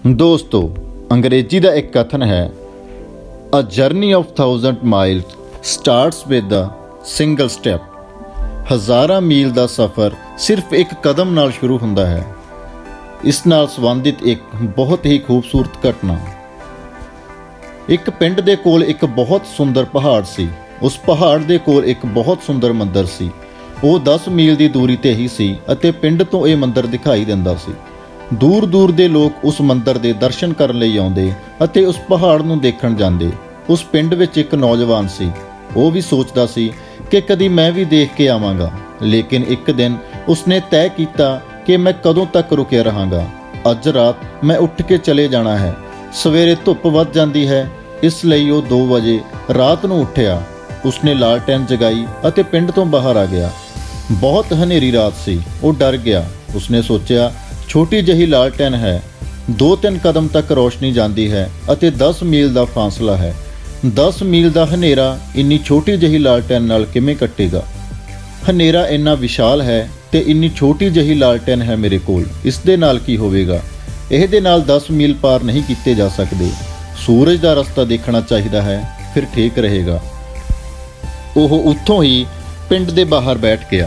दोस्तों, अंग्रेजी का एक कथन है, a journey of 1000 miles starts with a single step. हज़ारां मील का सफ़र सिर्फ एक कदम नाल शुरू होंदा है। इस नाल संबंधित एक बहुत ही खूबसूरत घटना। एक पिंड दे कोल एक बहुत सुंदर पहाड़ सी। उस पहाड़ दे कोल एक बहुत सुंदर मंदिर सी। वो 10 मील की दूरी ते ही सी अते पिंड तो यह मंदिर दिखाई दिंदा सी। दूर दूर दे लोग उस मंदिर दे दर्शन करन लई आउंदे अते उस पहाड़ नूं देखण जांदे। उस पिंड विच एक नौजवान सी। वो भी सोचदा सी कि कदी मैं भी देख के आवांगा, लेकिन एक दिन उसने तय किया कि मैं कदों तक रुके रहांगा। अज रात मैं उठ के चले जाना है। सवेरे धुप वध जांदी है, इसलिए वो 2 बजे रात नूं उठिया। उसने लालटैन जगाई अते पिंड तो बाहर आ गया। बहुत हनेरी रात सी। वो डर गया। उसने सोचा, छोटी जही लालटैन है, 2-3 कदम तक रोशनी जाती है अते 10 मील का फासला है। 10 मील का हनेरा इन्नी छोटी जही लालटैन नाल किवें कटेगा। हनेरा इन्ना विशाल है ते इन्नी छोटी जही लालटैन है मेरे कोल, इस दे नाल की होवेगा। इहदे नाल 10 मील पार नहीं कीते जा सकते। सूरज का रस्ता देखना चाहिए है, फिर ठीक रहेगा। ਉਹ ਉੱਥੋਂ ही पिंड दे बाहर बैठ गया।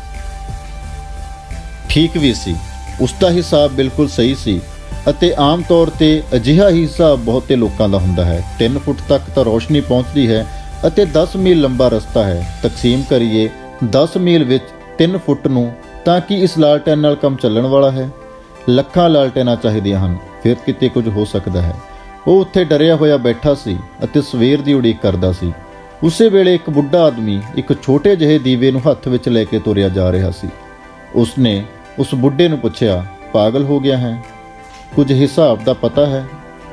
ठीक भी सी, उसका हिसाब बिल्कुल सही सी अते आम तौर ते अजिहा ही हिसाब बहुते लोगों का हुंदा है। 3 फुट तक तो रोशनी पहुँचती है अते 10 मील लंबा रस्ता है। तकसीम करिए 10 मील विच 3 फुट नूं तां कि इस लालटैन नाल काम चलण वाला है। ਲੱਖਾਂ लालटैनां चाहिदियां हन, फिर किते कुछ हो सकता है। वो उत्थे डरिया होया बैठा सी अते सवेर दी उड़ीक करदा सी। उसे वेले एक बुढ़ा आदमी एक छोटे ਜਿਹੇ ਦੀਵੇ ਨੂੰ ਹੱਥ ਵਿੱਚ ਲੈ ਕੇ ਤੁਰਿਆ ਜਾ ਰਿਹਾ ਸੀ। उसने उस बुढ़े ਨੂੰ ਪੁੱਛਿਆ, पागल हो गया है? कुछ हिसाब ਦਾ पता है?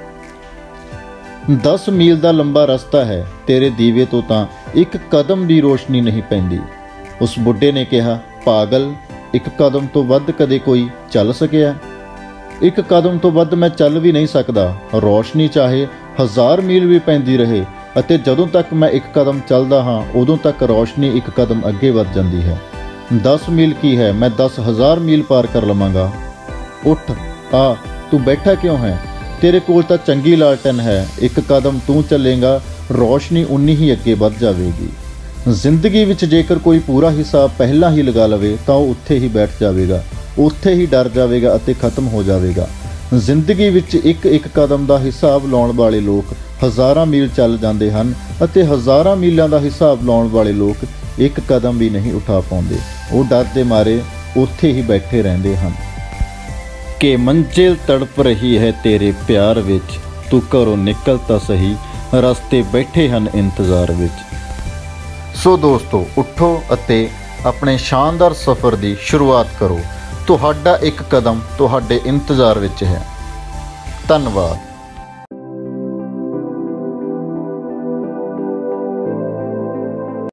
10 मील ਦਾ लंबा रस्ता है, तेरे ਦੀਵੇ ਤੋਂ ਤਾਂ एक कदम भी रोशनी नहीं पैंदी। उस बुढ़े ने कहा, पागल, एक कदम तो वध कदे कोई चल सकिया? एक कदम तो वध मैं चल भी नहीं सकता। रोशनी चाहे 1000 मील भी पैंदी रहे ਅਤੇ ਜਦੋਂ तक मैं एक कदम चलदा हाँ उदों तक रोशनी एक कदम अगे वध जाती है। 10 मील की है, मैं 10,000 मील पार कर लवांगा। उठ आ, तू बैठा क्यों है? तेरे कोल तां चंगी लालटैन है। एक कदम तू चलेगा, रोशनी उन्नी ही अगे वध जाएगी। जिंदगी विच जेकर कोई पूरा हिसाब पहला ही लगा लवे तो वह उत्थे ही बैठ जाएगा, उत्थे ही डर जाएगा अते खत्म हो जाएगा। जिंदगी विच एक एक कदम का हिसाब लाउण वाले लोग हज़ारां मील चल जाते हैं अते हज़ारां मीलों का हिसाब लाउण वाले लोग एक कदम भी नहीं उठा पाते। वो डर के मारे उत्थे ही बैठे रहते हैं। कि मंजिल तड़प रही है तेरे प्यार विच, तू घरों निकल तां सही, रस्ते बैठे हैं इंतजार विच। सो दोस्तों, उठो अते अपने शानदार सफ़र की शुरुआत करो। तुहाडा एक कदम तुहाडे इंतजार विच है। धन्यवाद।